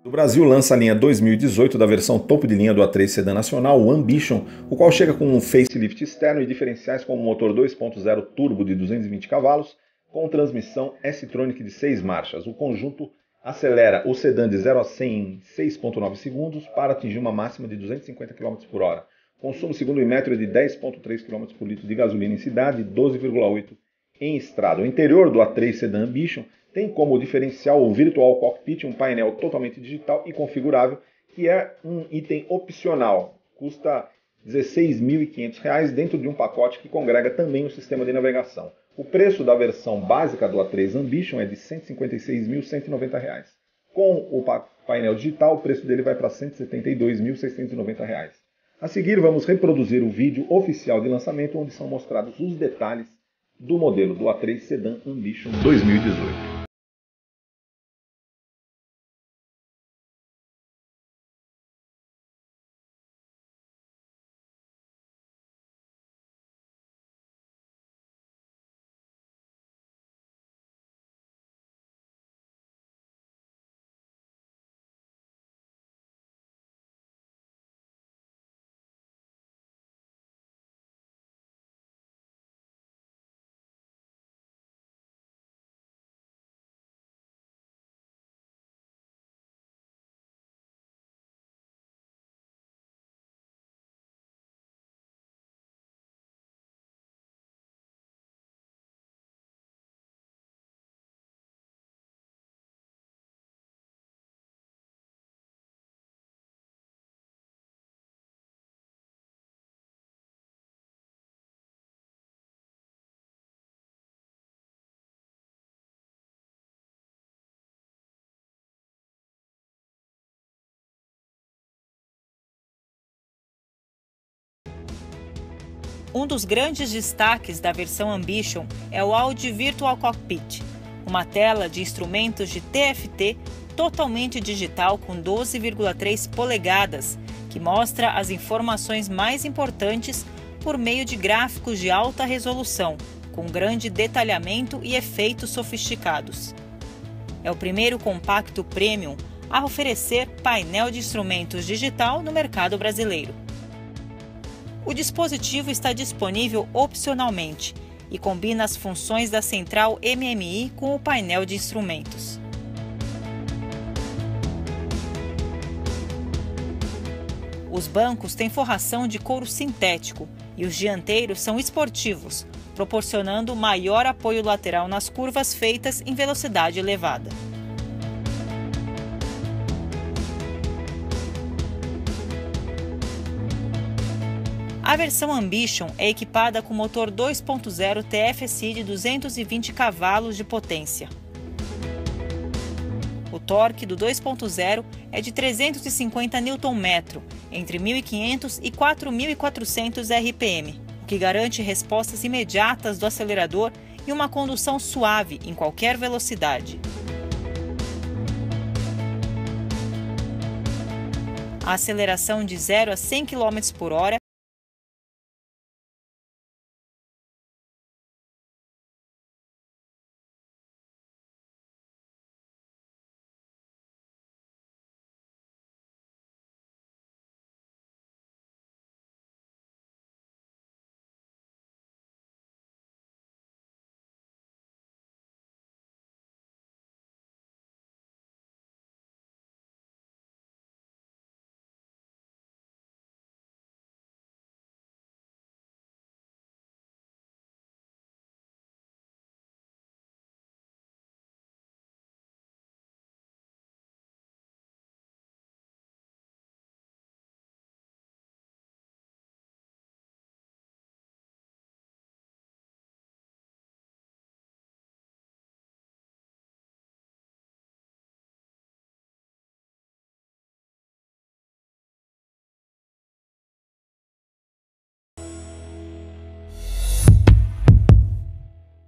O Brasil lança a linha 2018 da versão topo de linha do A3 Sedan Nacional, o Ambition, o qual chega com um facelift externo e diferenciais como motor 2.0 turbo de 220 cavalos, com transmissão S-Tronic de 6 marchas. O conjunto acelera o sedã de 0 a 100 em 6.9 segundos para atingir uma máxima de 250 km por hora. Consumo segundo o Inmetro é de 10.3 km por litro de gasolina em cidade e 12,8 em estrada. O interior do A3 Sedan Ambition tem como diferencial o Virtual Cockpit, um painel totalmente digital e configurável, que é um item opcional. Custa R$ 16.500 dentro de um pacote que congrega também o sistema de navegação. O preço da versão básica do A3 Ambition é de R$ 156.190. Com o painel digital, o preço dele vai para R$ 172.690. A seguir, vamos reproduzir o vídeo oficial de lançamento, onde são mostrados os detalhes do modelo do A3 Sedan Ambition 2018. Um dos grandes destaques da versão Ambition é o Audi Virtual Cockpit, uma tela de instrumentos de TFT totalmente digital com 12,3 polegadas, que mostra as informações mais importantes por meio de gráficos de alta resolução, com grande detalhamento e efeitos sofisticados. É o primeiro compacto premium a oferecer painel de instrumentos digital no mercado brasileiro. O dispositivo está disponível opcionalmente e combina as funções da central MMI com o painel de instrumentos. Os bancos têm forração de couro sintético e os dianteiros são esportivos, proporcionando maior apoio lateral nas curvas feitas em velocidade elevada. A versão Ambition é equipada com motor 2.0 TFSI de 220 cavalos de potência. O torque do 2.0 é de 350 Nm, entre 1.500 e 4.400 RPM, o que garante respostas imediatas do acelerador e uma condução suave em qualquer velocidade. A aceleração de 0 a 100 km por hora